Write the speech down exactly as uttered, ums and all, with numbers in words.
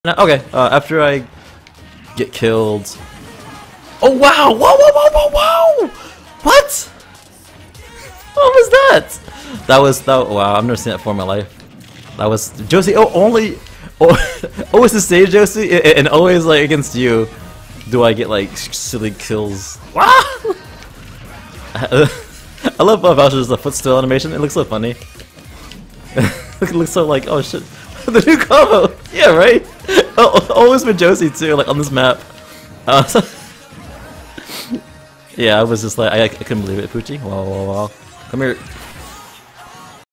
No, okay, uh, after I get killed... Oh wow! Whoa, whoa, whoa, whoa, whoa! What? What was that? That was, that, wow, I've never seen that before in my life. That was, Josie, oh, only, oh, always the stage, Josie, and always, like, against you, do I get, like, silly kills. Wow! I love uh, Bowser's the footstool animation, it looks so funny. It looks so like, oh shit, the new combo! Yeah, right? Oh, always with Josie too, like on this map. Uh, so yeah, I was just like, I, I couldn't believe it, Poochie. Wow, wow, wow. Come here.